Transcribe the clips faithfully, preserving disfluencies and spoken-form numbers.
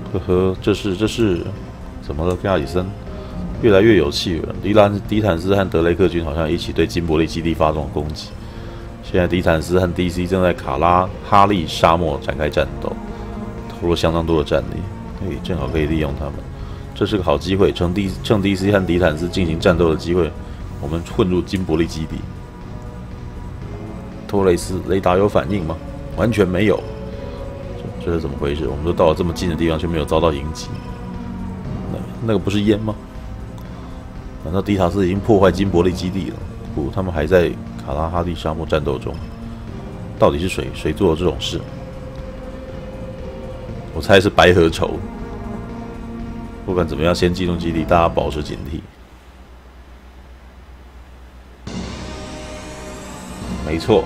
呵呵，这是这是怎么了，亚里森？越来越有气了。迪兰迪坦斯和德雷克军好像一起对金伯利基地发动攻击。现在迪坦斯和 D C 正在卡拉哈利沙漠展开战斗，投入相当多的战力，嘿，正好可以利用他们。这是个好机会，趁 D 趁 D C 和迪坦斯进行战斗的机会，我们混入金伯利基地。托雷斯，雷达有反应吗？完全没有。这这是怎么回事？我们都到了这么近的地方，却没有遭到迎击。那那个不是烟吗？难道迪塔斯已经破坏金伯利基地了？不，他们还在卡拉哈利沙漠战斗中。到底是谁谁做了这种事？我猜是白河愁。不管怎么样，先进入基地，大家保持警惕。没错。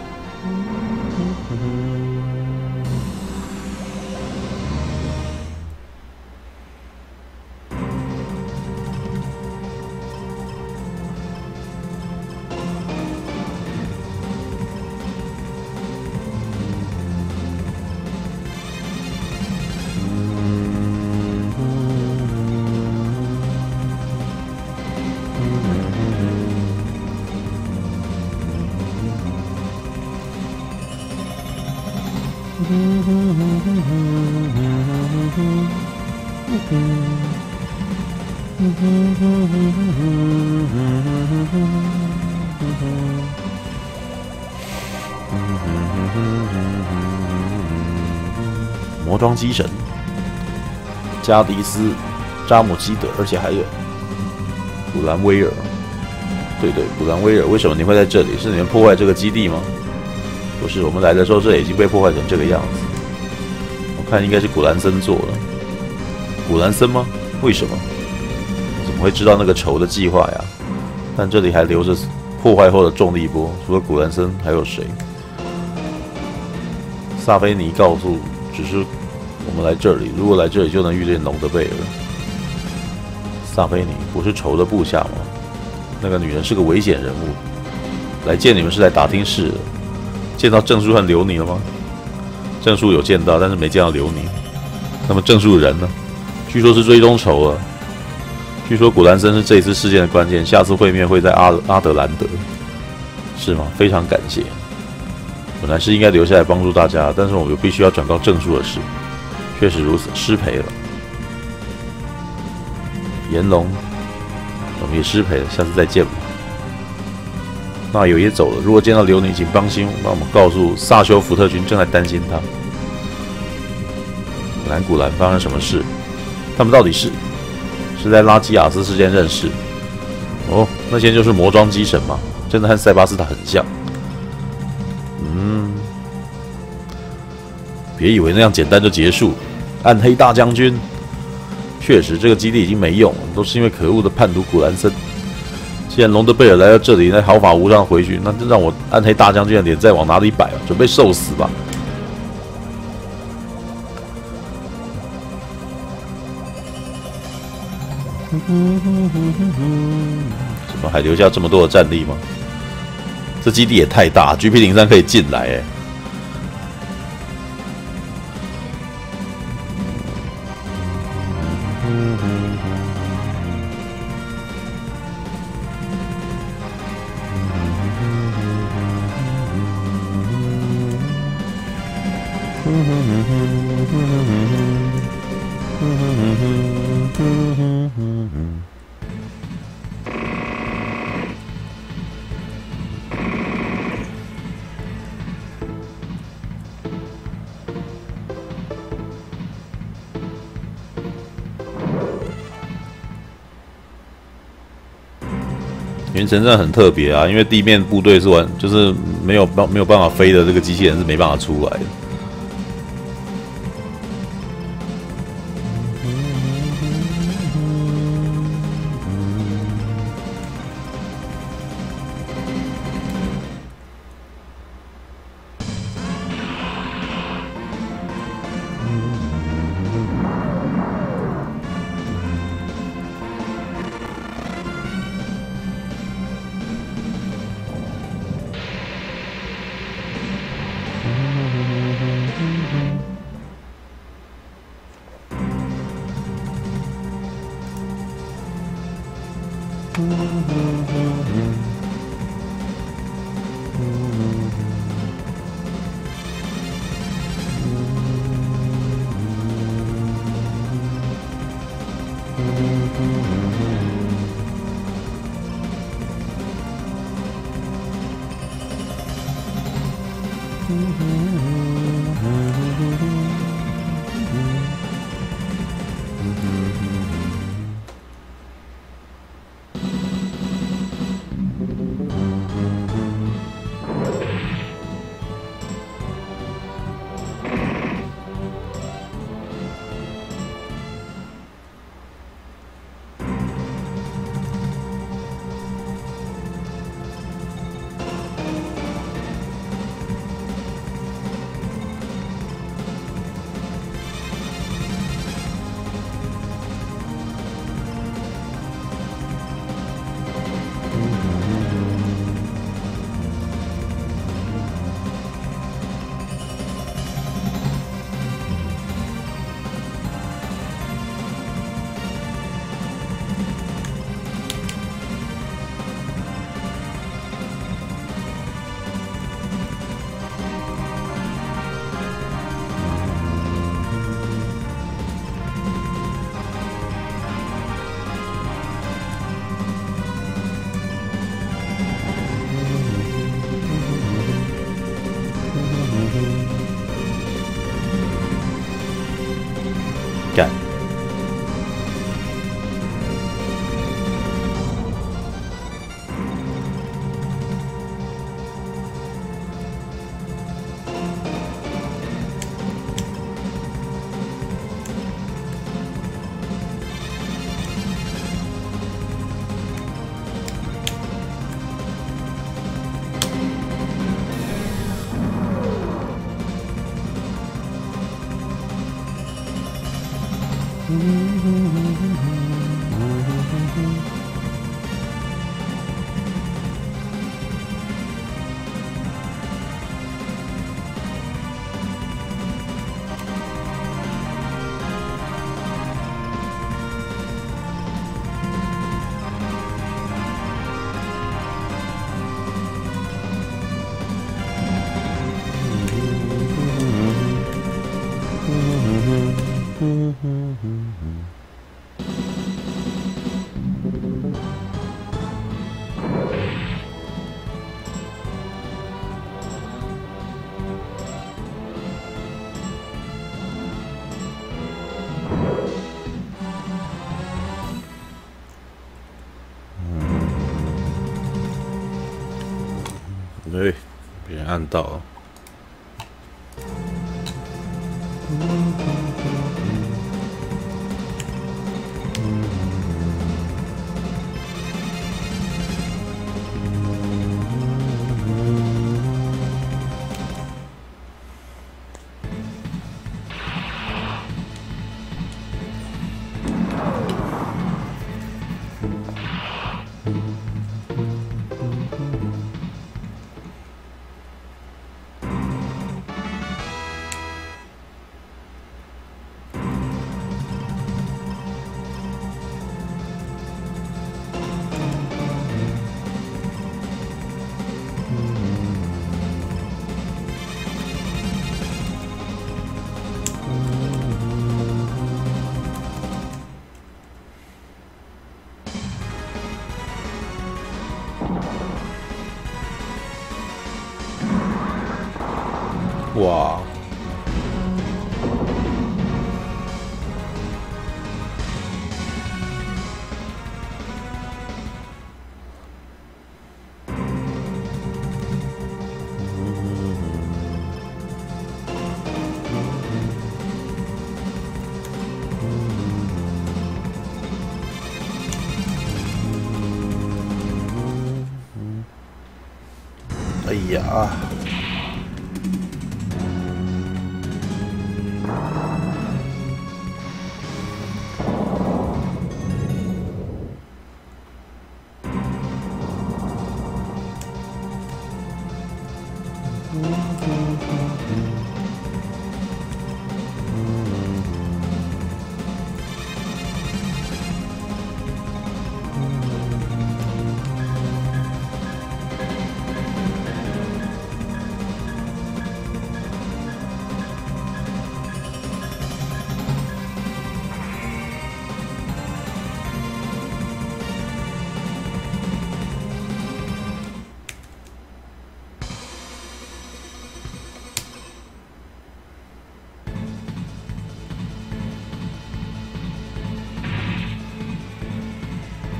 魔装机神加迪斯、扎姆基德，而且还有古兰威尔。对对，古兰威尔，为什么你会在这里？是你们破坏这个基地吗？不是，我们来的时候这已经被破坏成这个样子。我看应该是古兰森做的。古兰森吗？为什么？我怎么会知道那个仇的计划呀？但这里还留着破坏后的重力波，除了古兰森还有谁？萨菲尼告诉，只是我们来这里，如果来这里就能遇见龙德贝尔。萨菲尼不是仇的部下吗？那个女人是个危险人物。来见你们是来打听事的。见到郑树和刘尼了吗？郑树有见到，但是没见到刘尼。那么郑树人呢？据说是追踪仇了。据说古兰森是这一次事件的关键，下次会面会在阿阿德兰德，是吗？非常感谢。本来是应该留下来帮助大家，但是我们必须要转告郑树的事。确实如此，失陪了。炎龙，我们也失陪了，下次再见吧。那友也走了。如果见到刘尼，请帮心帮我们告诉萨修福特军正在担心他。南古兰发生什么事？他们到底是是在拉基亚斯事件认识？哦，那些就是魔装机神嘛，真的和塞巴斯塔很像。嗯，别以为那样简单就结束。暗黑大将军，确实这个基地已经没用了，都是因为可恶的叛徒古兰森。既然隆德贝尔来到这里，那毫发无伤回去，那就让我暗黑大将军的脸再往哪里摆啊？准备受死吧！怎么还留下这么多的战力吗？这基地也太大 ，G P 零三可以进来哎。云城镇很特别啊，因为地面部队是完就是没有没有办法飞的，这个机器人是没办法出来的。 干。对，别人按到了。哇！哎呀！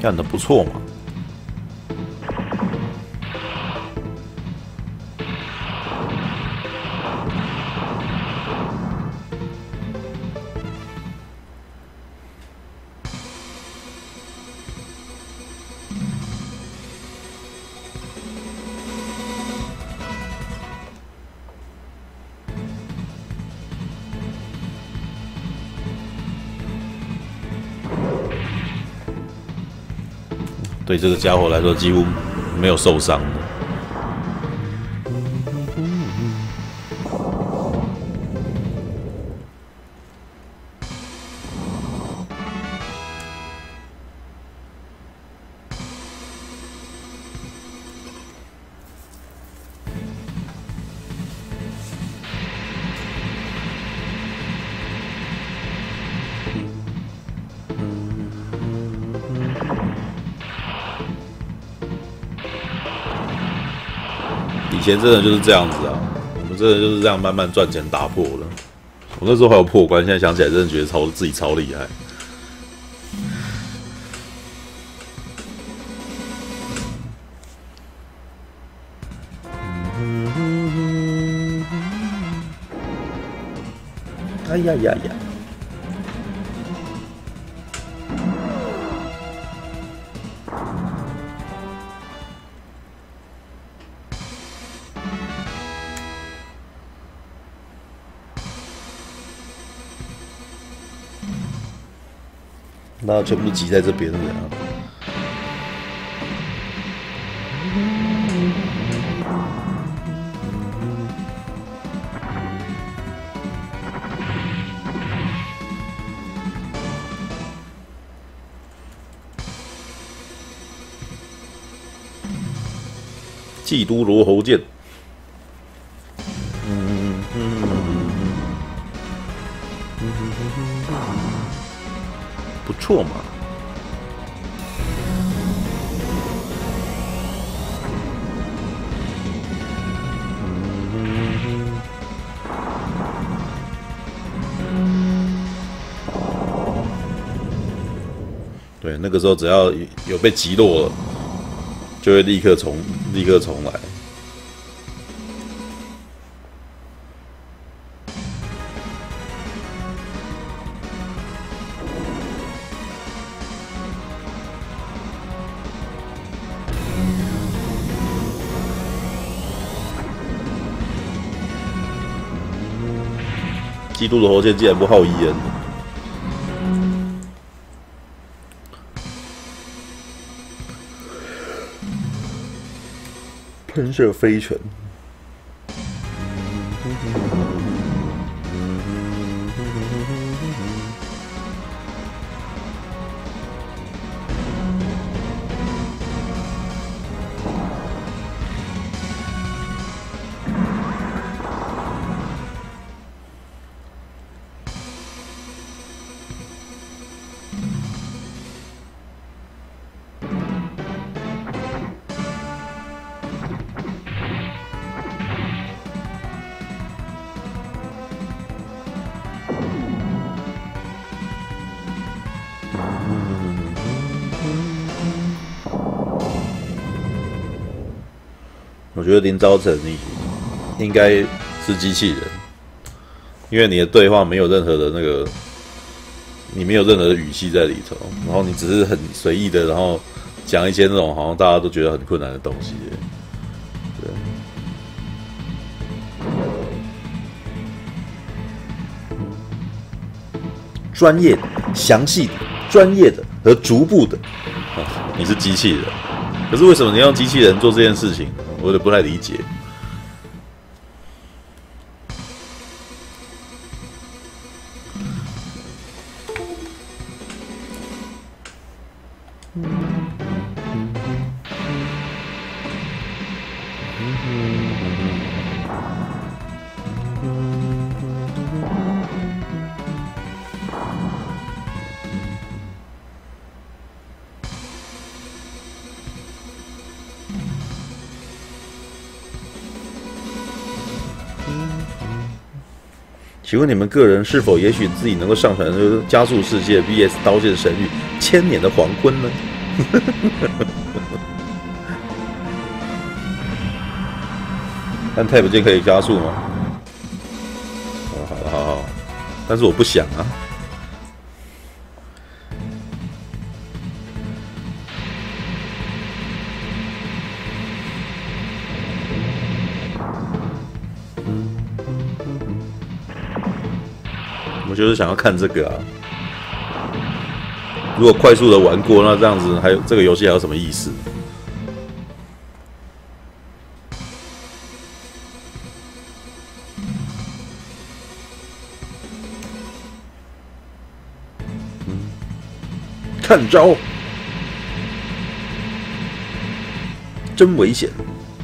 干得不错嘛。对这个家伙来说，几乎没有受伤的。以前真的就是这样子啊，我们真的就是这样慢慢赚钱打破了。我那时候还有破关，现在想起来真的觉得超自己超厉害。哎呀呀呀！那全部挤在这边了啊！基督罗喉剑，嗯嗯嗯嗯，不错嘛。对，那个时候只要有被击落了，就会立刻重立刻重来。基督的火箭竟然不耗 E N。喷射飞拳，我觉得林昭成你应该是机器人，因为你的对话没有任何的那个，你没有任何的语气在里头，然后你只是很随意的，然后讲一些那种好像大家都觉得很困难的东西。对，专业的、详细的、专业的和逐步的，啊，你是机器人，可是为什么你要用机器人做这件事情呢？我也不太理解。请问你们个人是否也许自己能够上传《加速世界 V S 刀剑神域千年的黄昏》呢？ 但 Tab 键可以加速吗？哦，好了，好好，但是我不想啊。我就是想要看这个啊。如果快速的玩过，那这样子还有这个游戏还有什么意思？嗯，看招，真危险。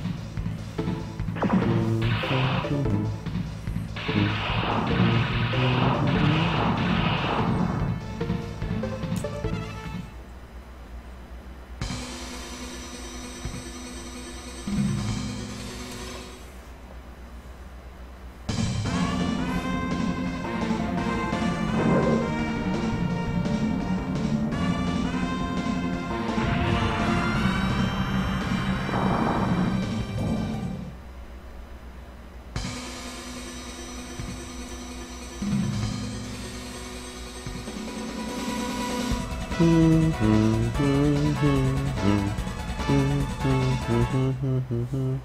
嗯嗯嗯嗯嗯嗯嗯嗯嗯嗯。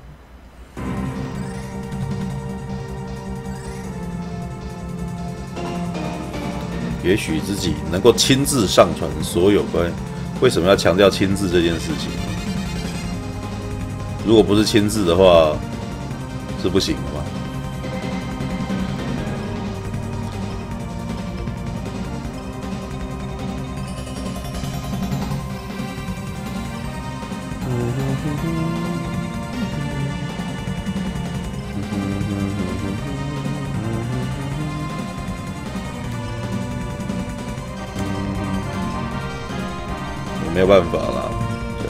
也许自己能够亲自上传所有关，为什么要强调亲自这件事情？如果不是亲自的话，是不行的吗？没有办法啦，对。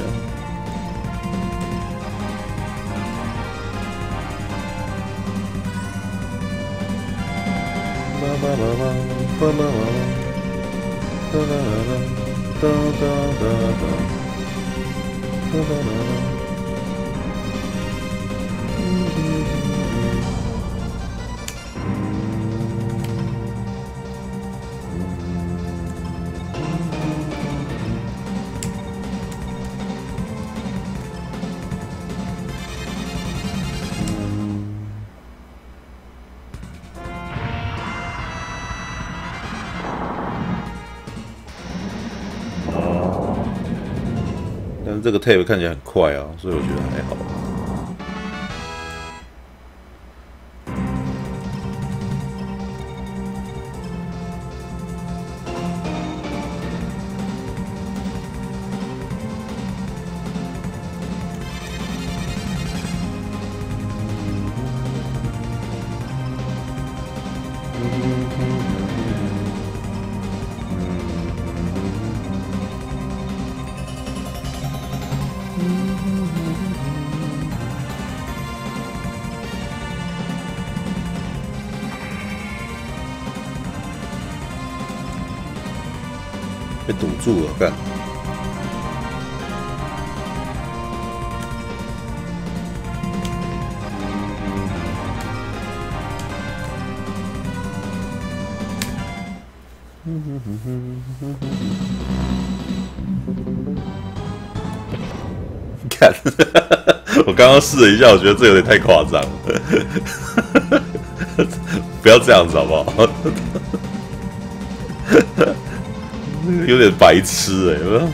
但是这个 tab 看起来很快啊，所以我觉得还好。被堵住了，干！看，我刚刚试了一下，我觉得这有点太夸张了，不要这样子好不好？有点白痴哎、欸，有没有？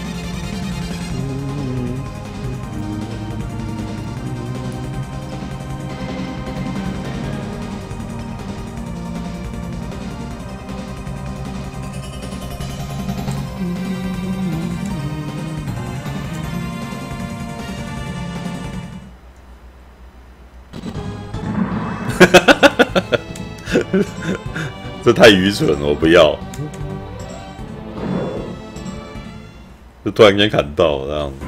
这太愚蠢了，我不要。就突然间砍到这样子。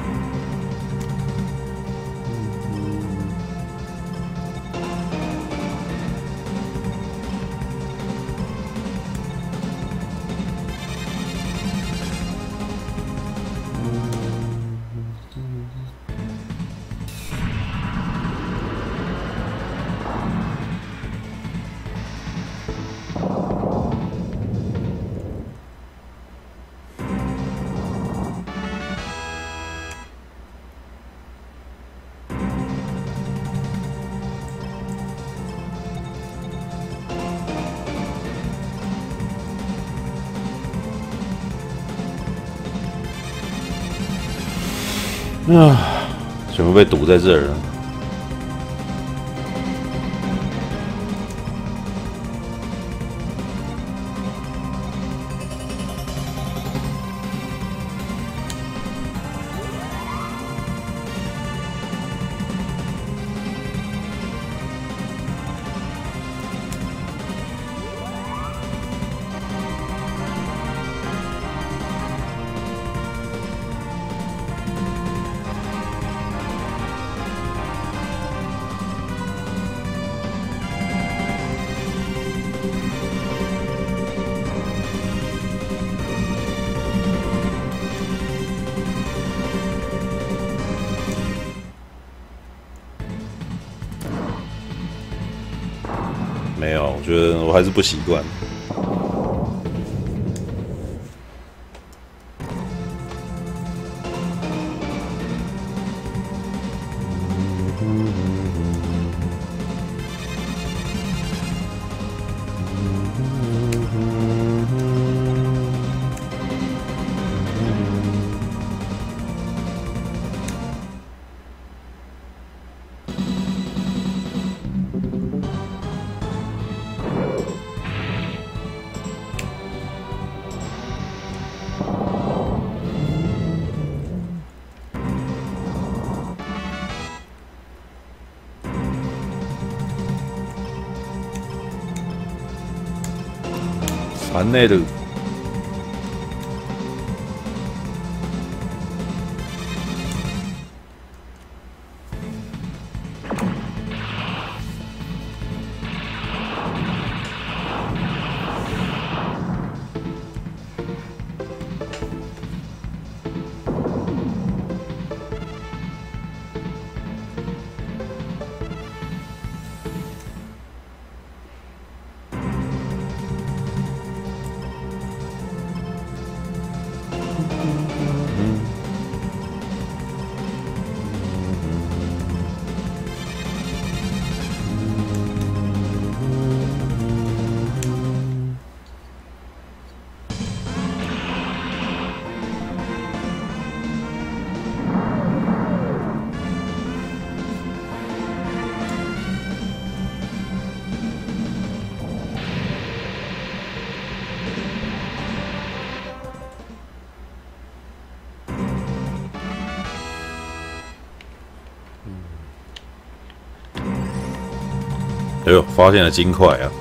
啊，全部被堵在这儿了。没有，我觉得我还是不习惯。船内的哎呦，发现了金块啊！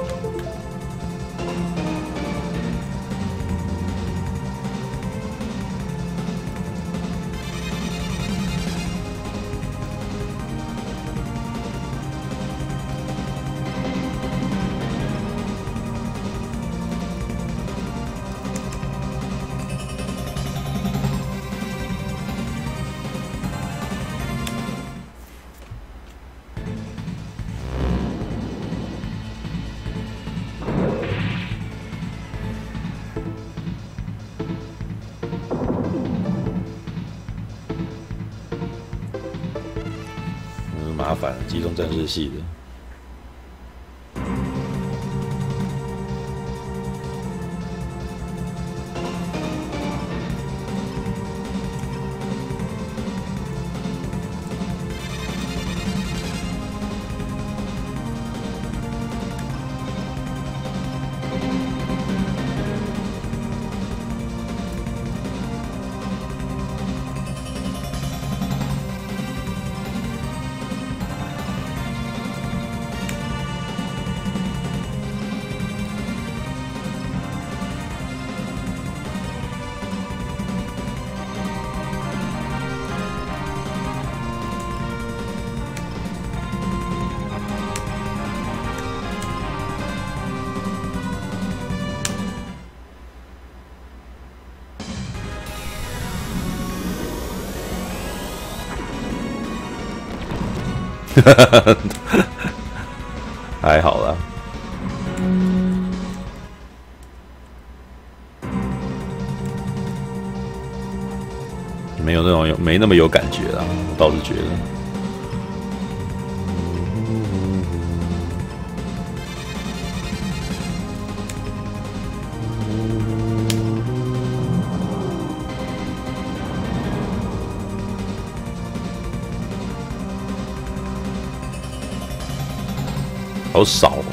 麻烦了，机动战士系的。还好啦，没有那种有没那么有感觉啦，我倒是觉得。 好少哦。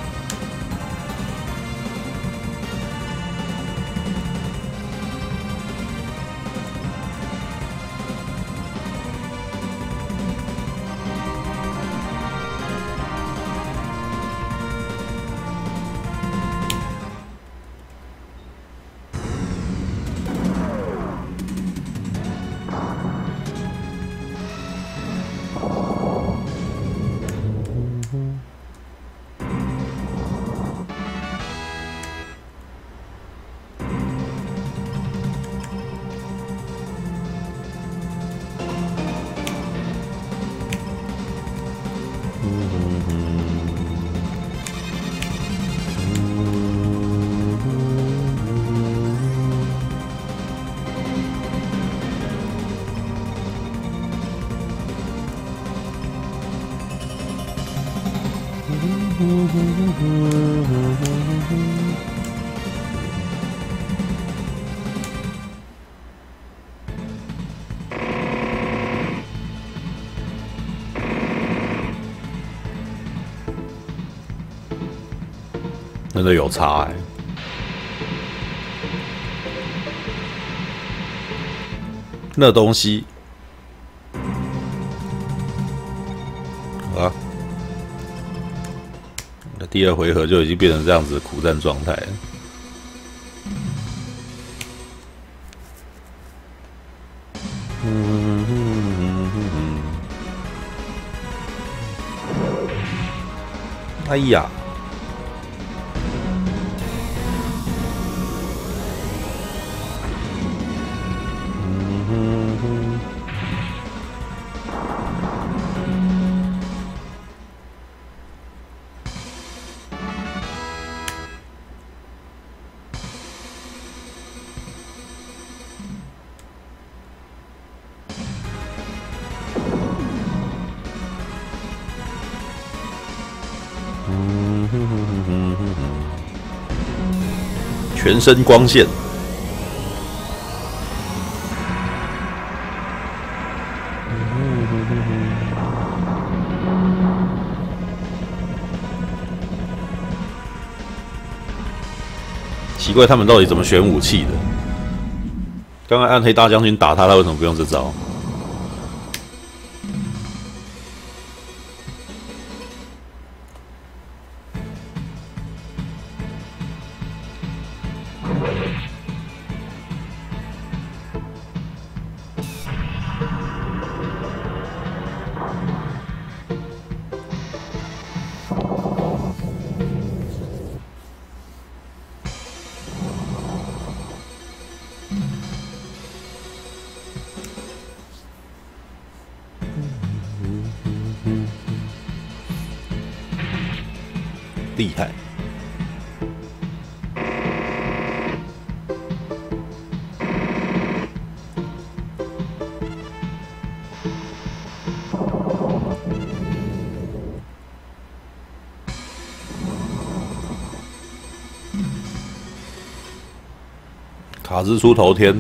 真的有差哎、欸！那东西，好啊，那第二回合就已经变成这样子的苦战状态了。嗯哼哼哼哼，哎呀！全身光线，奇怪，他们到底怎么选武器的？刚刚暗黑大将军打他，他为什么不用这招？厉害！卡兹出头天。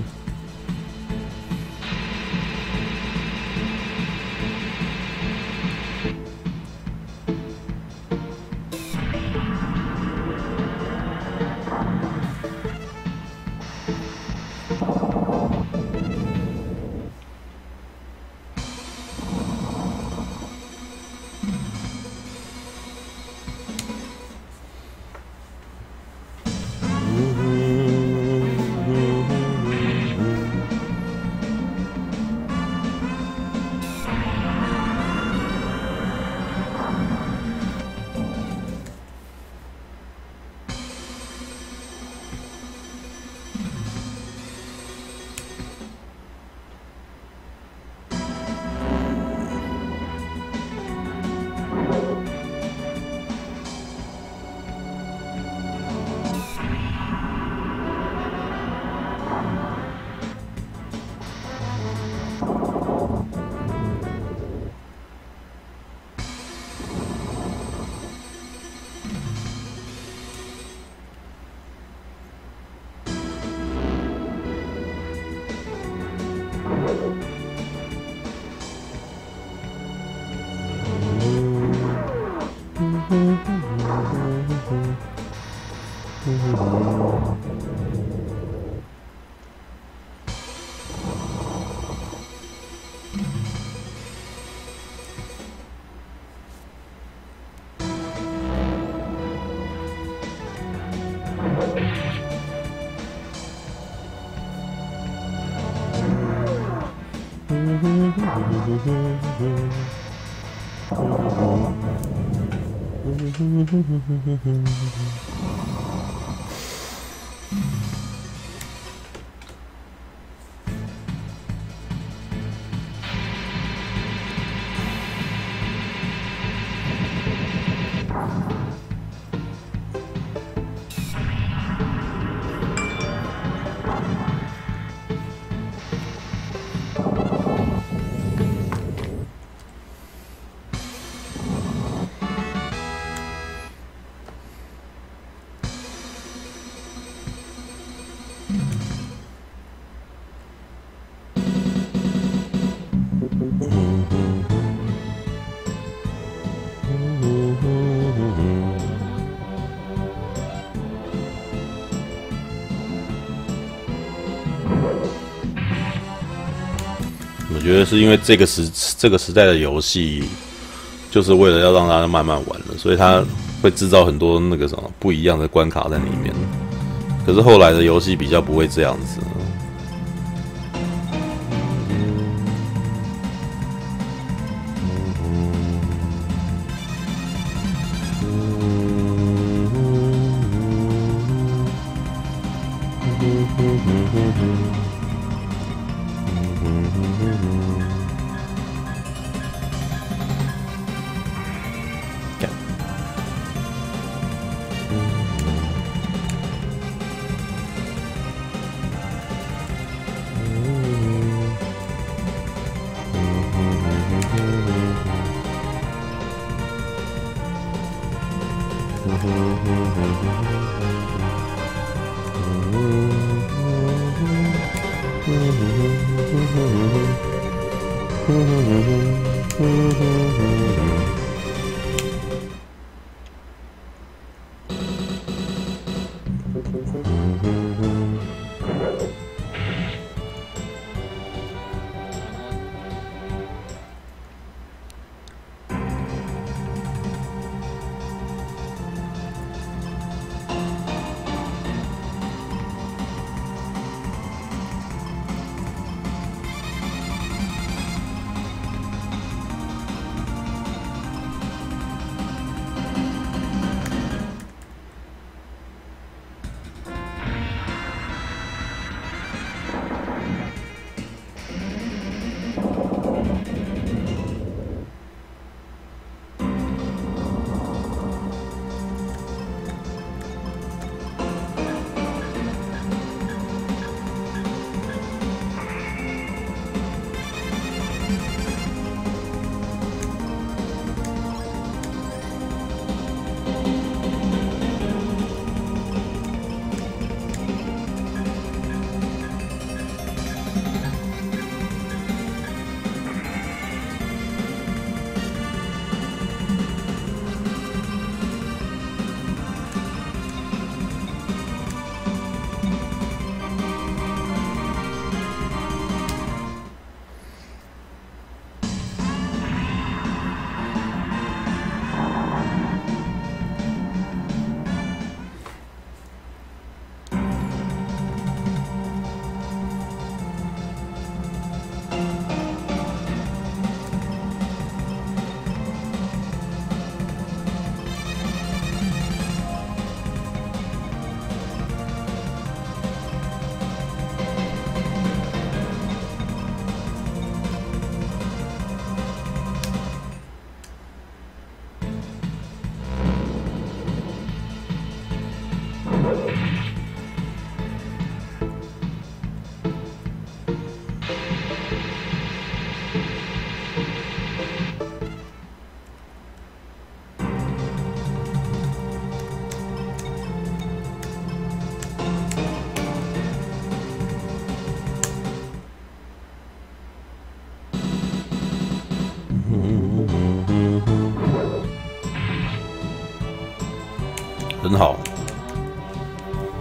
我觉得是因为这个时这个时代的游戏，就是为了要让大家慢慢玩的，所以它会制造很多那个什么不一样的关卡在里面。可是后来的游戏比较不会这样子。很好。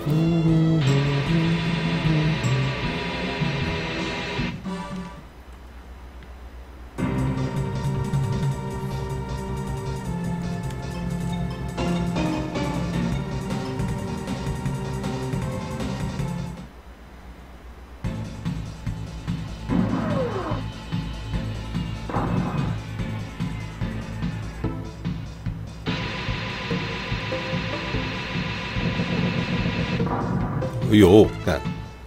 哎呦，干！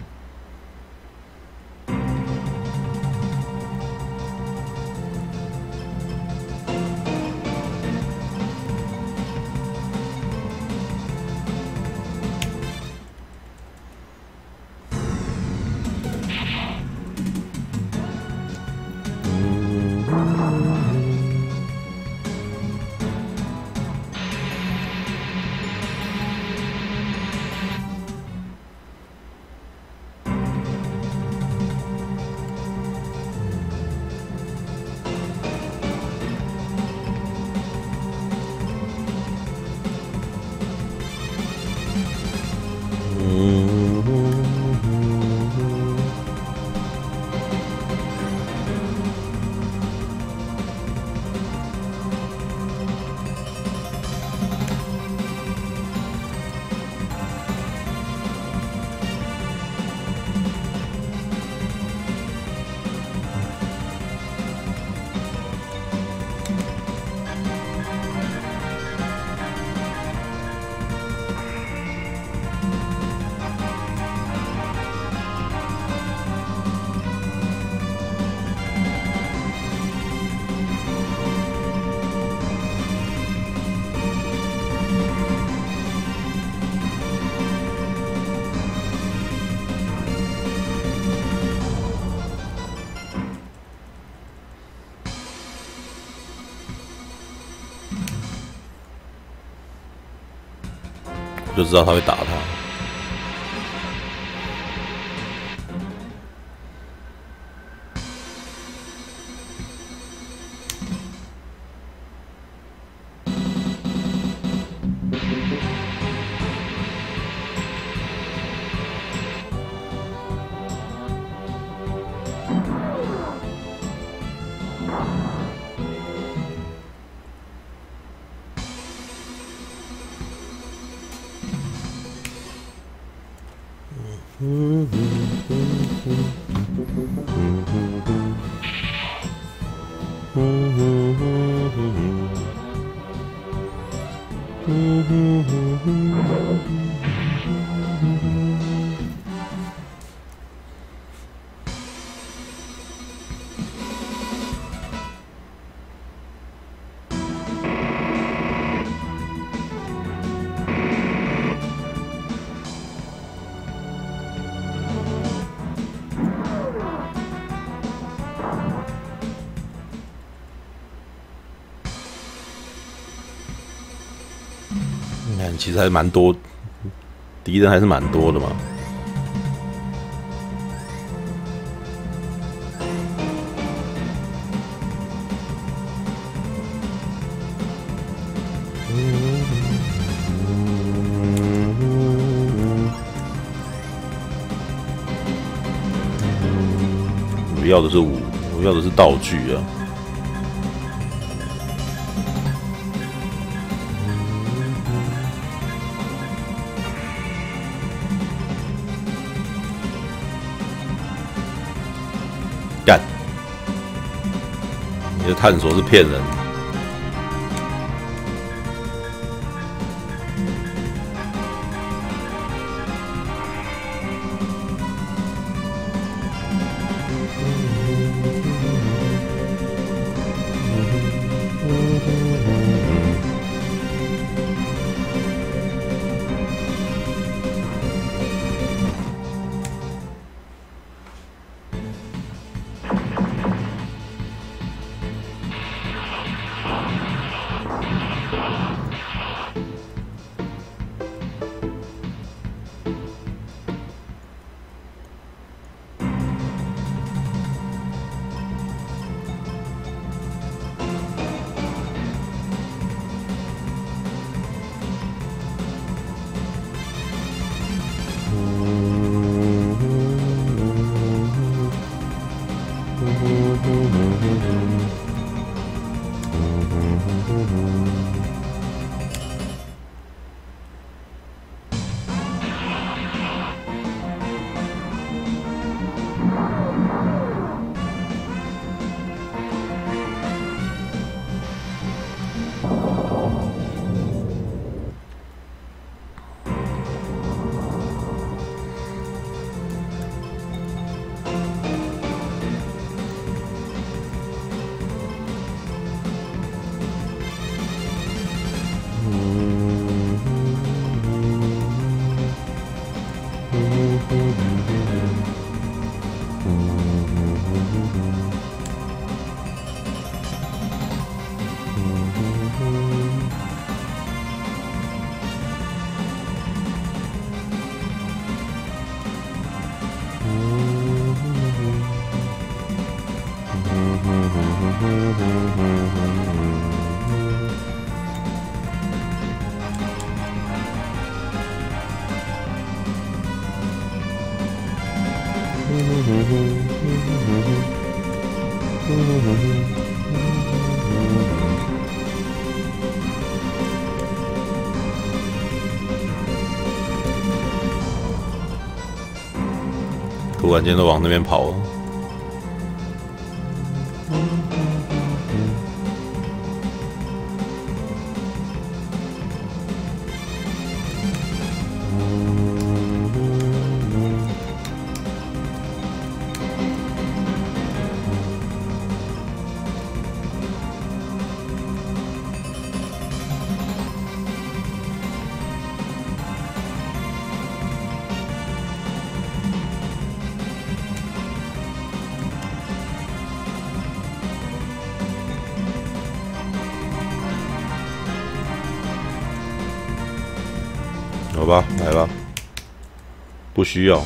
就知道他会打他。你看，其实还是蛮多，敌人还是蛮多的嘛。我要的是武，我要的是道具啊。干！你的探索是骗人的。 突然间都往那边跑了。好吧，来吧，不需要。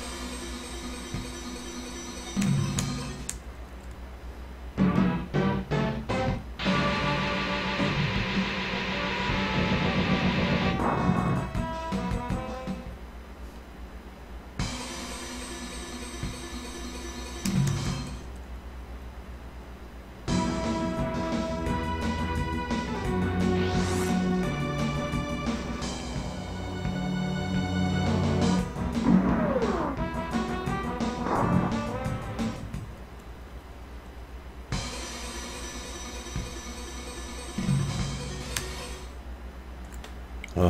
啊，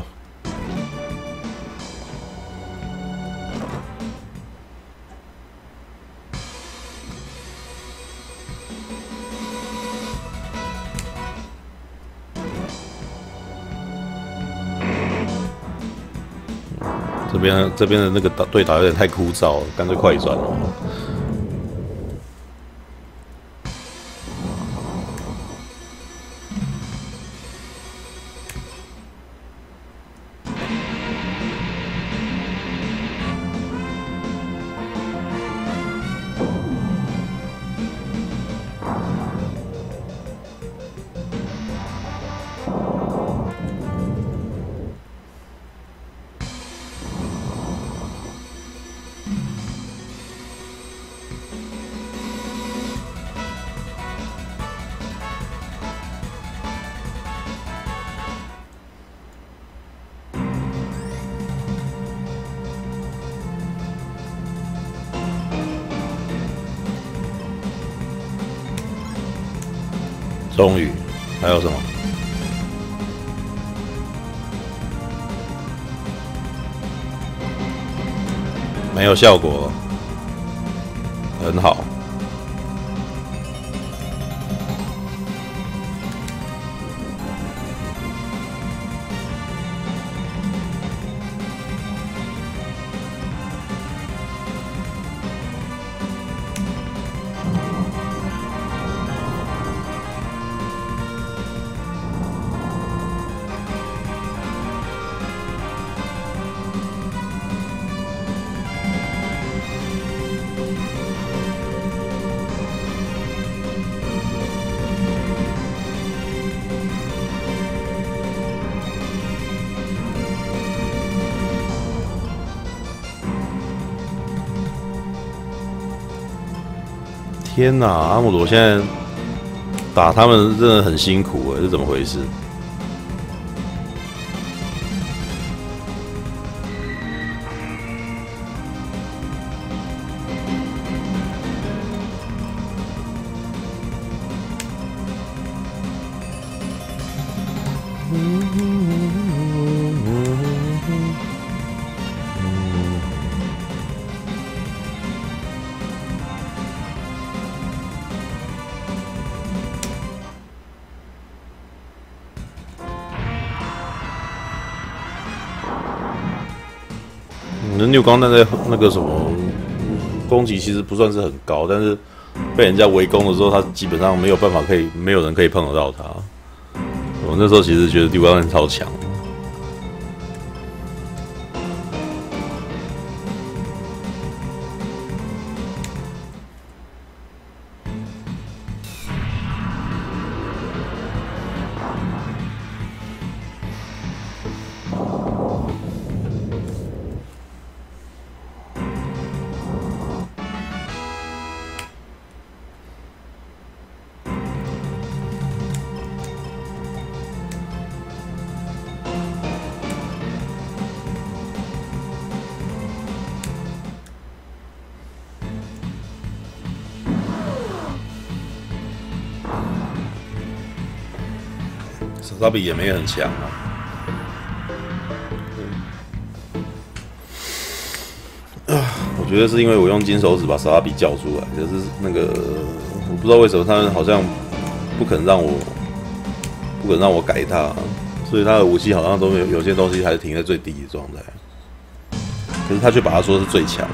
这边这边的那个打对打有点太枯燥了，干脆快转了。终于，还有什么？没有效果，很好。天哪，阿姆罗现在打他们真的很辛苦哎，是怎么回事？那六钢弹在那个什么攻击其实不算是很高，但是被人家围攻的时候，他基本上没有办法可以，没有人可以碰得到他。我那时候其实觉得六钢弹超强。 萨萨比也没很强啊。啊，我觉得是因为我用金手指把萨萨比叫出来，可是那个我不知道为什么他们好像不肯让我，不肯让我改他，所以他的武器好像都有有些东西还是停在最低的状态，可是他却把他说是最强。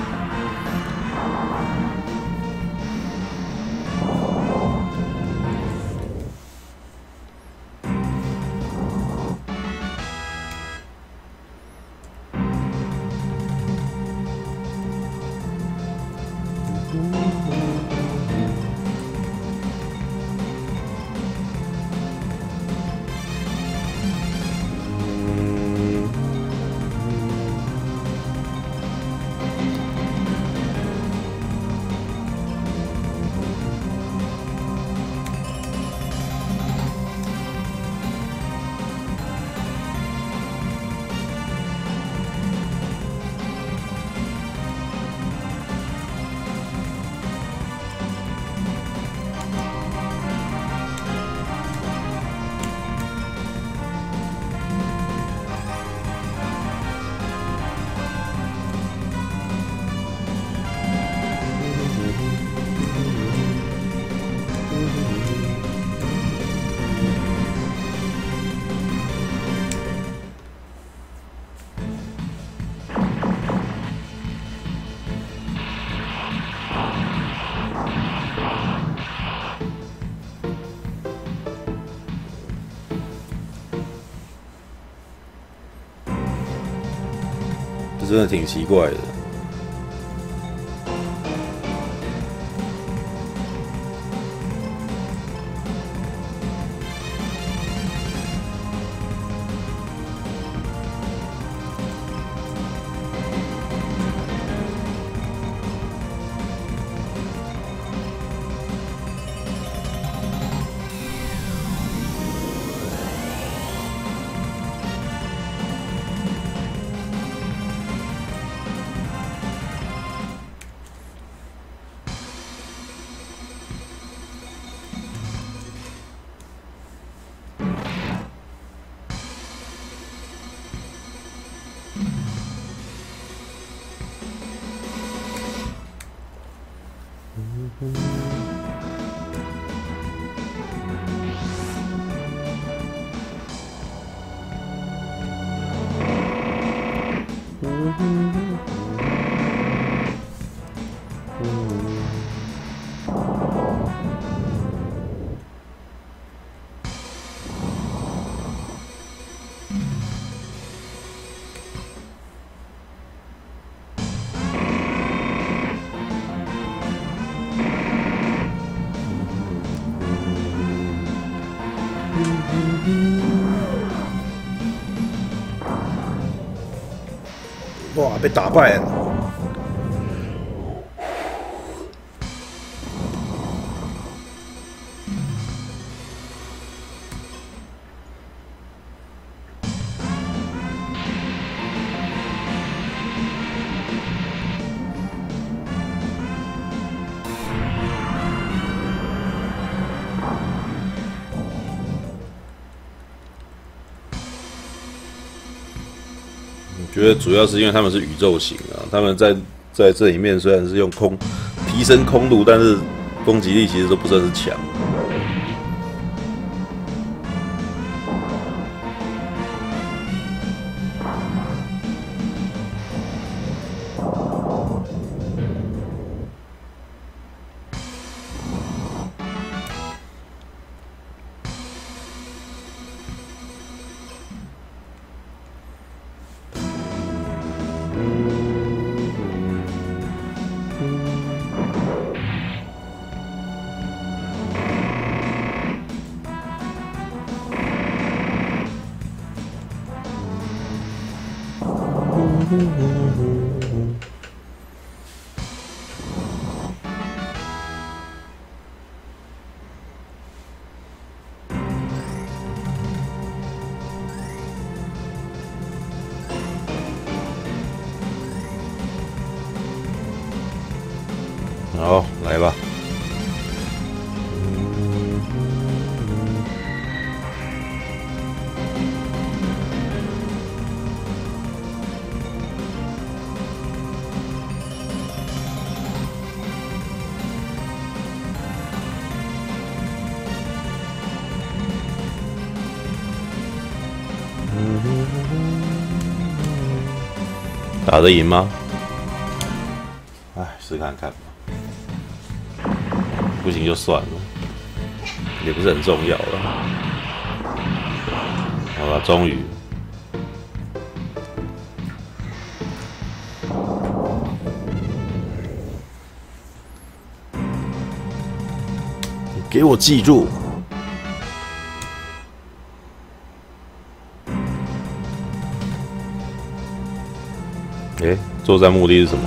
这真的挺奇怪的。哇，被打败了！我觉得主要是因为他们是宇宙型啊，他们在在这里面虽然是用空提升空度，但是攻击力其实都不算是强。好，来吧。 打得赢吗？哎，试看看吧。不行就算了，也不是很重要了。好了，终于。给我记住！哎，作战目的是什么？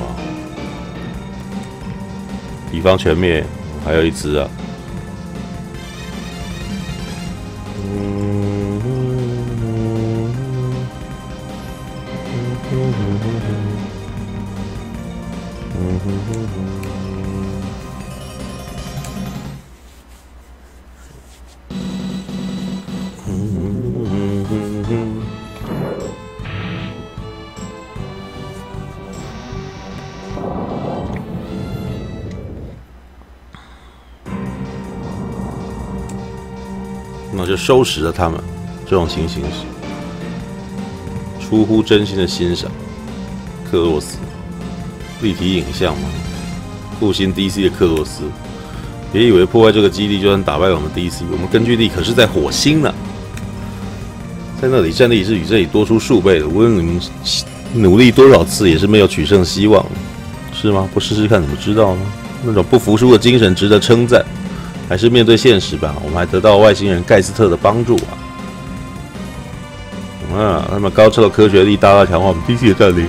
敌方全灭，还有一只啊！那就收拾了他们。这种情形是出乎真心的欣赏。克洛斯，立体影像吗？复兴 D C 的克洛斯，别以为破坏这个基地就能打败我们 D C， 我们根据地可是在火星呢，在那里战力是与这里多出数倍的，无论你们努力多少次，也是没有取胜希望，是吗？不试试看怎么知道呢？那种不服输的精神值得称赞。还是面对现实吧，我们还得到外星人盖斯特的帮助啊！啊，他们高超的科学力大大强化我们 D C 的战力，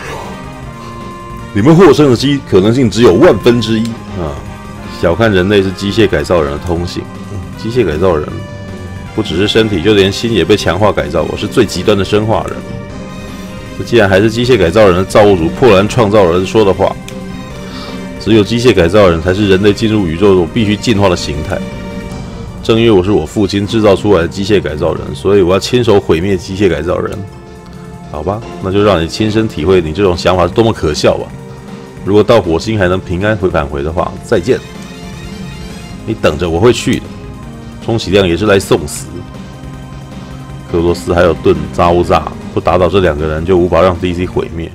你们获胜的机可能性只有万分之一啊！小看人类是机械改造人的通性，机械改造人不只是身体，就连心也被强化改造过，是最极端的生化人。这既然还是机械改造人的造物主破然创造人说的话。只有机械改造人才是人类进入宇宙中必须进化的形态。正因为我是我父亲制造出来的机械改造人，所以我要亲手毁灭机械改造人。好吧，那就让你亲身体会你这种想法是多么可笑吧。如果到火星还能平安回返回的话，再见。你等着，我会去的。充其量也是来送死。克罗斯还有盾扎乌扎，不打倒这两个人，就无法让 D C 毁灭。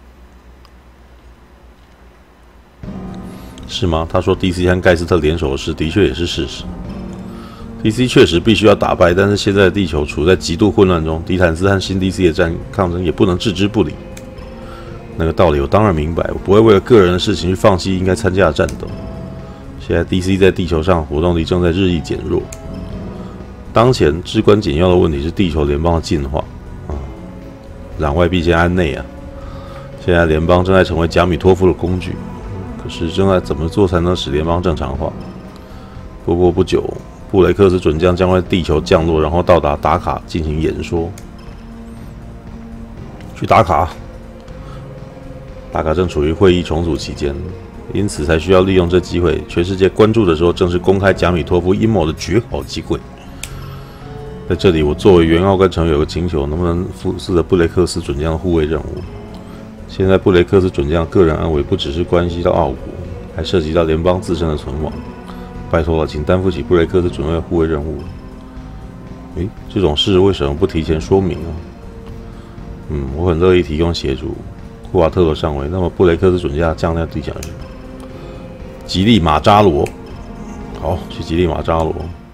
是吗？他说 D C 和盖斯特联手的事，的确也是事实。D C 确实必须要打败，但是现在的地球处在极度混乱中，迪坦斯和新 D C 的战抗争也不能置之不理。那个道理我当然明白，我不会为了个人的事情去放弃应该参加的战斗。现在 D C 在地球上活动力正在日益减弱。当前至关紧要的问题是地球联邦的进化啊，攘外必先安内啊！现在联邦正在成为贾米托夫的工具。可是正在怎么做才能使联邦正常化？不过不久，布雷克斯准将将在地球降落，然后到达达卡进行演说。去达卡，达卡正处于会议重组期间，因此才需要利用这机会。全世界关注的时候，正是公开贾米托夫阴谋的绝好机会。在这里，我作为原奥根城有个请求，能不能负责布雷克斯准将的护卫任务？现在布雷克斯准将个人安危不只是关系到奥国，还涉及到联邦自身的存亡。拜托了，请担负起布雷克斯准将的护卫任务。诶，这种事为什么不提前说明啊？嗯，我很乐意提供协助。库瓦特罗上尉，那么布雷克斯准将将在地下去。吉利马扎罗，好，去吉利马扎罗。